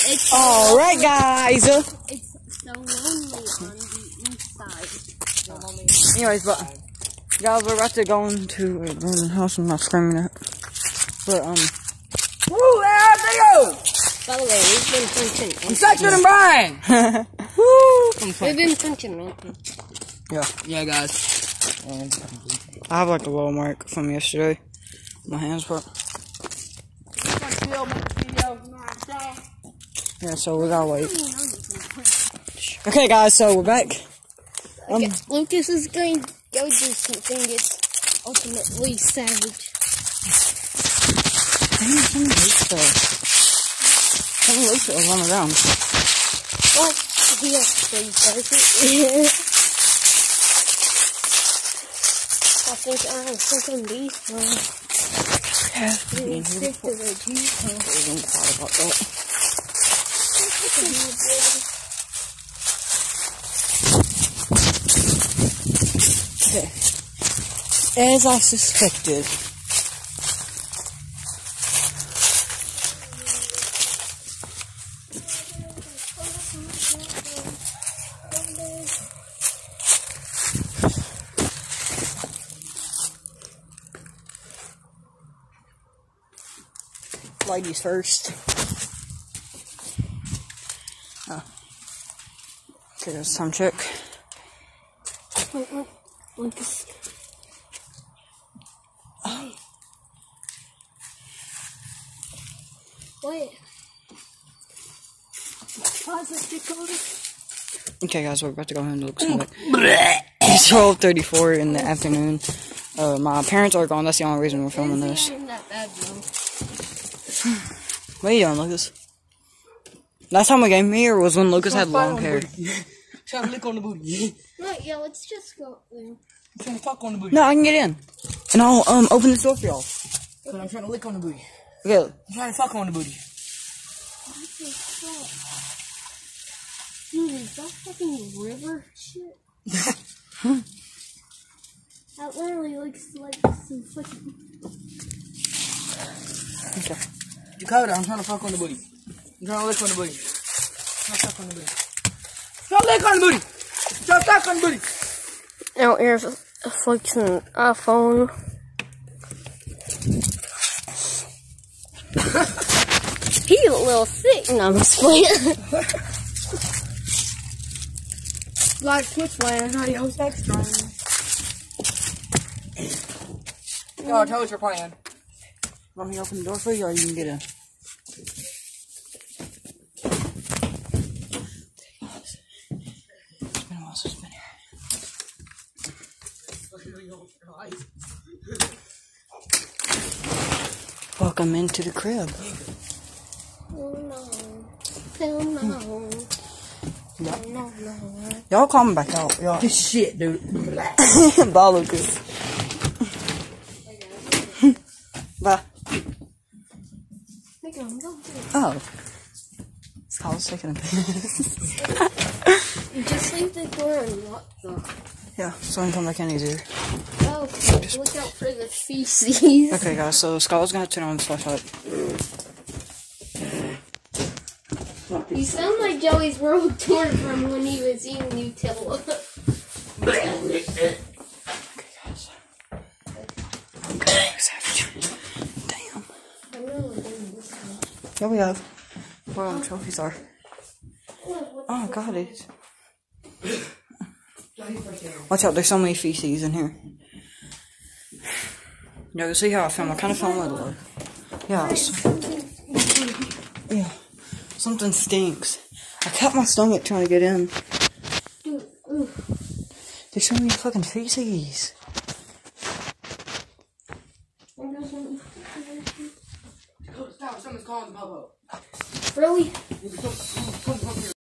Alright, guys. It's so lonely on the inside. Anyways, but guys, we're about to go into the house. I'm not screaming it, but woo, there they go. By the way, we've been punching. I'm Sexton and Brian. Woo! We've been punching, man. Yeah, guys. I have like a little mark from yesterday. My hands were. Yeah, so we gotta wait. Okay, guys, so we're back. Okay, Lucas is going to go do something that's ultimately savage. Dang, someone looks there. Someone looks there on the ground. What? He actually does it. I think I have something these ones. Yeah, Really stick to the juice. I wasn't thought about that. Okay. As I suspected. Ladies first. Oh. Okay, there's some check. Wait, Lucas. Wait. Okay, guys, we're about to go ahead and look something. It's 12:34 in the afternoon. My parents are gone. That's the only reason we're filming this. Not bad, though. What are you doing, Lucas? Last time we came here was when Lucas had long hair. Trying to lick on the booty. No, yeah, let's just go there. I'm trying to fuck on the booty. No, I can get in. And I'll open this door for y'all. But I'm trying to lick on the booty. Okay. I'm trying to fuck on the booty. What the fuck? Dude, is that fucking river shit? That literally looks like some fucking... Okay. You covered it. I'm trying to fuck on the booty. I'm trying to lick on the booty. I'm trying to fuck on the booty. Trying to lick on the booty. Trying to fuck on the booty. Now here's a fucking iPhone. He's a little sick. No, I'm just playing. Like Twitch land, adios extra. Yo, tell us you're playing. Want me to open the door for you, or you can get in? It's been a while since I've been here. Welcome into the crib. Oh no. No. Y'all come back out. Y'all. This shit, dude. Bye, Lucas. Bye. Oh. It's called taking a piss. Just leave the door unlocked though. Yeah, so I can come back in easier. Oh, look out for the feces. Okay, guys, so Scott's gonna turn on the flashlight. You sound like Joey's World Tour from when he was eating Nutella. Okay, guys. Savage. Damn. I'm really doing this one. Here we go. Where all the trophies are. Oh, God, it's... Watch out, there's so many feces in here. You see how I film? I kind of film a little. Yeah. Yeah. Something stinks. I cut my stomach trying to get in. There's so many fucking feces. Stop, someone's calling the popo. Really?